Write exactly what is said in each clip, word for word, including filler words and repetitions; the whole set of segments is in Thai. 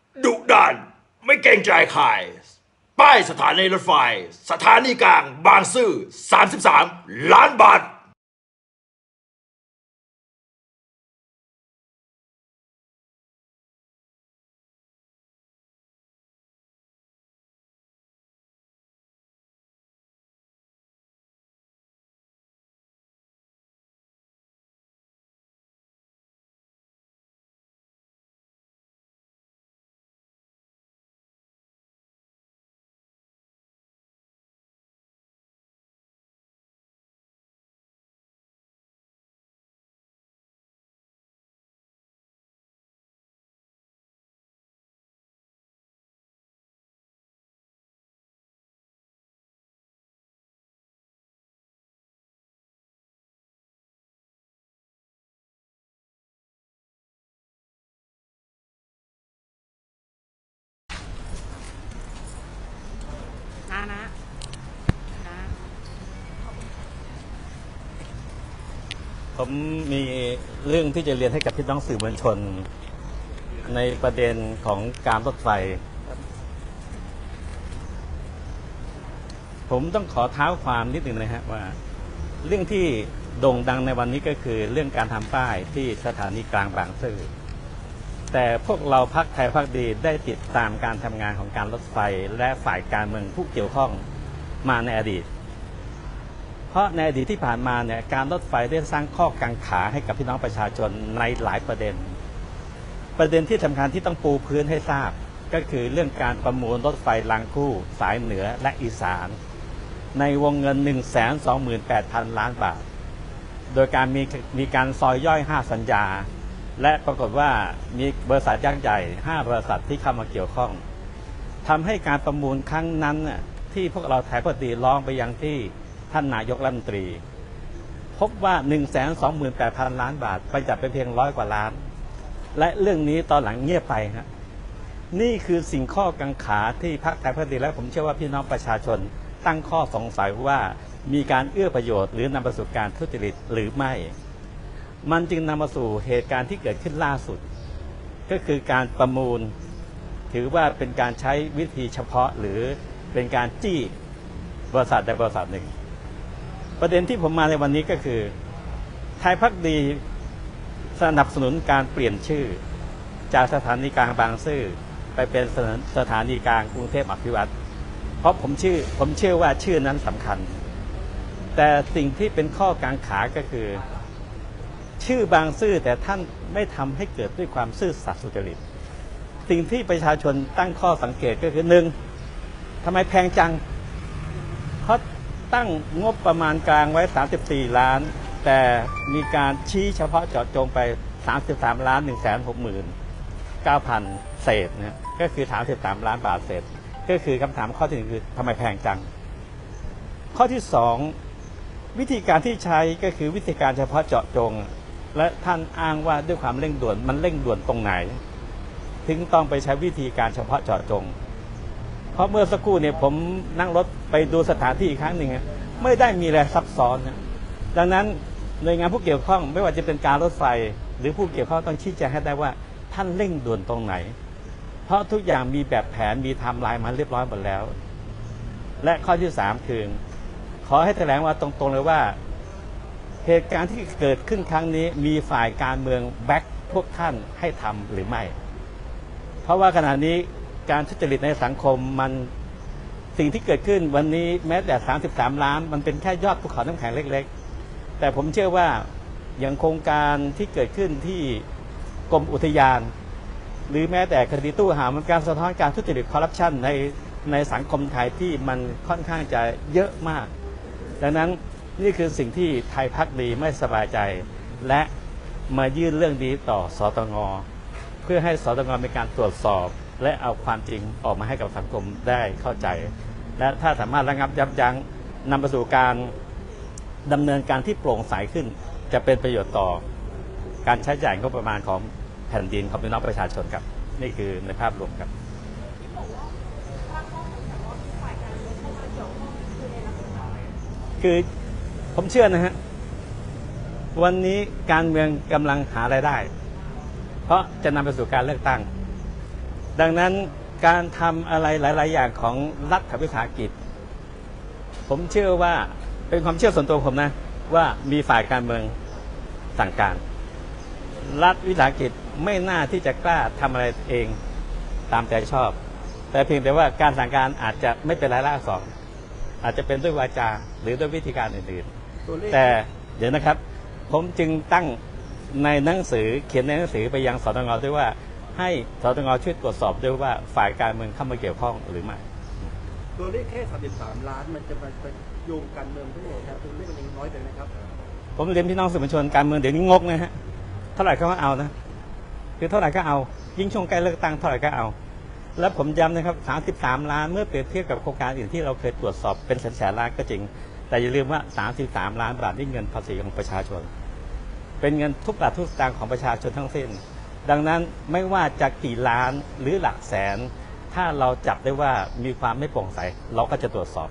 ดุดันไม่เกรงใจใครป้ายสถานีรถไฟสถานีกลางบางซื่อสามสิบสามล้านบาทนะนะนะผมมีเรื่องที่จะเรียนให้กับพี่น้องสื่อมวลชนในประเด็นของการรถไฟผมต้องขอเท้าความนิดหนึ่งนะฮะว่าเรื่องที่โด่งดังในวันนี้ก็คือเรื่องการทำป้ายที่สถานีกลางบางซื่อแต่พวกเราพรรคไทยพรรคดีได้ติดตามการทำงานของการรถไฟและฝ่ายการเมืองผู้เกี่ยวข้องมาในอดีตเพราะในอดีตที่ผ่านมาเนี่ยการรถไฟได้สร้างข้อกังขาให้กับพี่น้องประชาชนในหลายประเด็นประเด็นที่สำคัญที่ต้องปูพื้นให้ทราบก็คือเรื่องการประมูลรถไฟรางคู่สายเหนือและอีสานในวงเงิน หนึ่งแสนสองหมื่นแปดพัน ล้านบาทโดยการมีมีการซอยย่อยห้าสัญญาและปรากฏว่ามีบริษัทยักษ์ใหญ่ห้าบริษัทที่เข้ามาเกี่ยวข้องทำให้การประมูลครั้งนั้นที่พวกเราไทยพอดีร้องไปยังที่ท่านนายกรัฐมนตรีพบว่า หนึ่งแสนสองหมื่นแปดพัน ล้านบาทไปจัดไปเพียงร้อยกว่าล้านและเรื่องนี้ตอนหลังเงียบไปครับนี่คือสิ่งข้อกังขาที่พรรคไทยพอดีและผมเชื่อว่าพี่น้องประชาชนตั้งข้อสงสัยว่ามีการเอื้อประโยชน์หรือนำไปสู่การทุจริตหรือไม่มันจึงนำมาสู่เหตุการณ์ที่เกิดขึ้นล่าสุดก็คือการประมูลถือว่าเป็นการใช้วิธีเฉพาะหรือเป็นการจี้บริษัทใดบริษัทหนึ่งประเด็นที่ผมมาในวันนี้ก็คือไทยพรรคดีสนับสนุนการเปลี่ยนชื่อจากสถานีกลางบางซื่อไปเป็นสถานีกลางกรุงเทพอภิวัตรเพราะผมชื่อผมเชื่อว่าชื่อนั้นสำคัญแต่สิ่งที่เป็นข้อกังขาก็คือชื่อบางซื่อแต่ท่านไม่ทำให้เกิดด้วยความซื่อสัตย์สุจริตสิ่งที่ประชาชนตั้งข้อสังเกตก็คือหนึ่งทำไมแพงจังเพราะตั้งงบประมาณกลางไว้สามสิบสี่ล้านแต่มีการชี้เฉพาะเจาะจงไปสามสิบสามล้านหนึ่งแสนหกหมื่นเก้าพันเศษนะก็คือสามสิบสามล้านบาทเศษก็คือคำถามข้อที่หนึ่งคือทำไมแพงจังข้อที่สองวิธีการที่ใช้ก็คือวิธีการเฉพาะเจาะจงและท่านอ้างว่าด้วยความเร่งด่วนมันเร่งด่วนตรงไหนถึงต้องไปใช้วิธีการเฉพาะเจาะจงเพราะเมื่อสักครู่เนี่ยผมนั่งรถไปดูสถานที่อีกครั้งหนึ่งไม่ได้มีอะไรซับซ้อนนะดังนั้นหน่วยงานผู้เกี่ยวข้องไม่ว่าจะเป็นการรถไฟหรือผู้เกี่ยวข้องต้องชี้แจงให้ได้ว่าท่านเร่งด่วนตรงไหนเพราะทุกอย่างมีแบบแผนมีไทม์ไลน์มาเรียบร้อยหมดแล้วและข้อที่สามคือขอให้แถลงว่าตรงๆเลยว่าเหตุการณ์ที่เกิดขึ้นครั้งนี้มีฝ่ายการเมืองแบ็คพวกท่านให้ทำหรือไม่เพราะว่าขณะนี้การทุจริตในสังคมมันสิ่งที่เกิดขึ้นวันนี้แม้แต่สามสิบสามล้านมันเป็นแค่ยอดภูเขาน้ำแข็งเล็กๆแต่ผมเชื่อว่าอย่างโครงการที่เกิดขึ้นที่กรมอุทยานหรือแม้แต่คดีตู้ห่าวมันการสะท้อนการทุจริตคอร์รัปชันในในสังคมไทยที่มันค่อนข้างจะเยอะมากดังนั้นนี่คือสิ่งที่ไทยพรรคดีไม่สบายใจและมายื่นเรื่องนี้ต่อสตง.เพื่อให้สตง.มีการตรวจสอบและเอาความจริงออกมาให้กับสังคมได้เข้าใจและถ้าสามารถระงับยับยั้งนำไปสู่การดำเนินการที่โปร่งใสขึ้นจะเป็นประโยชน์ต่อการใช้จ่ายงบประมาณของแผ่นดินของพี่น้องประชาชนครับนี่คือในภาพรวมครับคือผมเชื่อนะฮะวันนี้การเมืองกำลังหารายได้เพราะจะนำไปสู่การเลือกตั้งดังนั้นการทำอะไรหลายๆอย่างของรัฐวิสาหกิจผมเชื่อว่าเป็นความเชื่อส่วนตัวผมนะว่ามีฝ่ายการเมืองสั่งการรัฐวิสาหกิจไม่น่าที่จะกล้าทำอะไรเองตามใจชอบแต่เพียงแต่ว่าการสั่งการอาจจะไม่เป็นรายลักษณ์อักษรอาจจะเป็นด้วยวาจาหรือด้วยวิธีการอื่นๆแต่เดี๋ยวนะครับผมจึงตั้งในหนังสือเขียนในหนังสือไปยังสตงด้วยว่าให้สตงช่วยตรวจสอบด้วยว่าฝ่ายการเมืองเข้ามาเกี่ยวข้องหรือไม่ตัวเลขแค่สามสิบสามล้านมันจะไปโยงการเมืองทั้งหมดครับตัวเลขมันยังน้อยไปไหมครับผมเรียนพี่น้องสื่อมวลชนการเมืองเดี๋ยวนี้งกนะฮะเท่าไหร่ก็เอานะคือเท่าไหร่ก็เอายิ่งช่วงใกล้เลือกตั้งเท่าไหร่ก็เอาแล้วผมย้ำนะครับสามสิบสามล้านเมื่อเปรียบเทียบกับโครงการอื่นที่เราเคยตรวจสอบเป็นแสนๆล้านก็จริงแต่อย่าลืมว่าสามสิบสามล้านบาทนี่เงินภาษีของประชาชนเป็นเงินทุกบาททุกสตางค์ของประชาชนทั้งสิ้นดังนั้นไม่ว่าจะกี่ล้านหรือหลักแสนถ้าเราจับได้ว่ามีความไม่โปร่งใสเราก็จะตรวจสอบ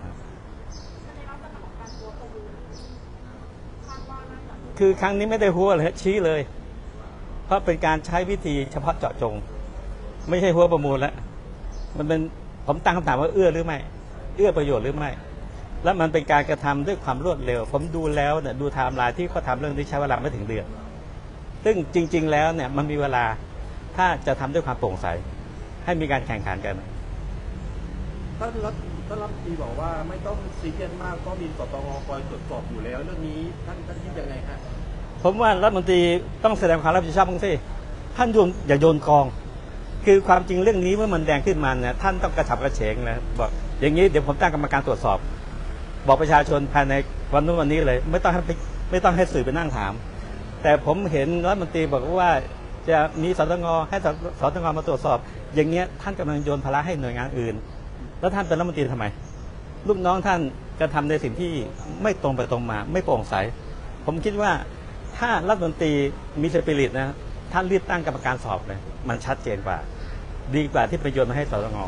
คือครั้งนี้ไม่ได้หัวเลยชี้เลยเพราะเป็นการใช้วิธีเฉพาะเจาะจงไม่ใช่หัวประมูลแล้วมันเป็นผมตั้งคำถามว่าเอื้อหรือไม่เอื้อประโยชน์หรือไม่แล้วมันเป็นการกระทำด้วยความรวดเร็วผมดูแล้วเนี่ยดูไทม์ไลน์ที่เขาทำเรื่องนี้ใช้เวลาไม่ถึงเดือนซึ่งจริงๆแล้วเนี่ยมันมีเวลาถ้าจะทำด้วยความโปร่งใสให้มีการแข่งขันกันท่านรัฐท่านรัฐมนตรีบอกว่าไม่ต้องซีเรียสมากก็มีสตงคอยตรวจสอบอยู่แล้วเรื่องนี้ท่านท่านคิดยังไงฮะผมว่ารัฐมนตรีต้องแสดงความรับผิดชอบบ้างสิท่านโยนอย่าโยนกองคือความจริงเรื่องนี้เมื่อมันแดงขึ้นมาเนี่ยท่านต้องกระฉับกระเฉงนะบอกอย่างนี้เดี๋ยวผมตั้งกรรมการตรวจสอบบอกประชาชนภายในวันนู้นวันนี้เลยไม่ต้องให้ไม่ต้องให้สื่อไปนั่งถามแต่ผมเห็นรัฐมนตรีบอกว่าจะมีสตงให้สตงมาตรวจสอบอย่างเงี้ยท่านกำลังโยนภาระให้หน่วยงานอื่นแล้วท่านเป็นรัฐมนตรีทำไมลูกน้องท่านกระทำในสิ่งที่ไม่ตรงไปตรงมาไม่โปร่งใสผมคิดว่าถ้ารัฐมนตรีมีสปิริตนะท่านรีบตั้งกรรมการสอบเลยมันชัดเจนกว่าดีกว่าที่ไปโยนมาให้สตง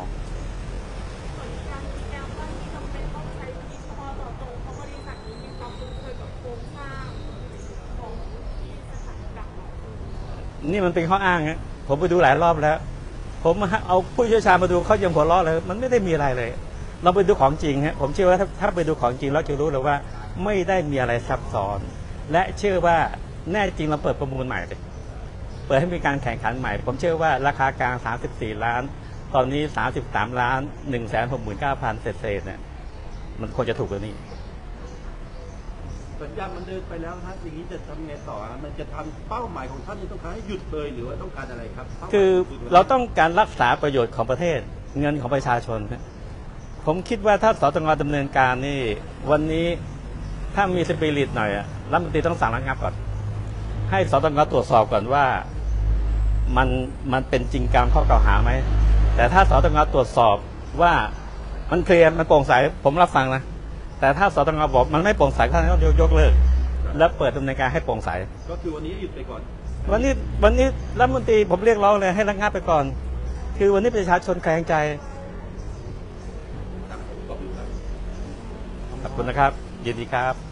นี่มันเป็นข้ออ้างนะผมไปดูหลายรอบแล้วผมเอาผู้เชี่ยวชาญมาดูเขายังหัวเราะเลยมันไม่ได้มีอะไรเลยเราไปดูของจริงฮะผมเชื่อว่าถ้าถ้าไปดูของจริงเราจะรู้เลยว่าไม่ได้มีอะไรซับซ้อนและเชื่อว่าแน่จริงเราเปิดประมูลใหม่เลยเปิดให้มีการแข่งขันใหม่ผมเชื่อว่าราคากลางสามสิบสี่ล้านตอนนี้สามสิบสามล้าน หนึ่งแสนหกหมื่นเก้าพัน เศษๆเนี่ยมันควรจะถูกกว่านี้สัญญามันเดินไปแล้วครับอย่างนี้จะทำไงต่อมันจะทำเป้าหมายของท่านต้องการให้หยุดเลยหรือว่าต้องการอะไรครับคือเราต้องการรักษาประโยชน์ของประเทศเงินของประชาชนผมคิดว่าถ้าสตงดำเนินการนี่วันนี้ถ้ามีสปิริตหน่อยรัฐมนตรีต้องสั่งระงับก่อนให้สตงตรวจสอบก่อนว่ามันมันเป็นจริงตามข้อกล่าวหาไหมแต่ถ้าสตงตรวจสอบว่ามันเคลียร์มันโปร่งใสผมรับฟังนะแต่ถ้าสตงบอกมันไม่โปร่งใสท่านต้องยกเลิกแล้วเปิดดำเนินการให้โปร่งใสก็คือวันนี้หยุดไปก่อนวันนี้วันนี้รัฐมนตรีผมเรียกร้องเลยให้ระงับไปก่อนคือวันนี้ประชาชนแข็งใจขอบคุณนะครับยินดีครับ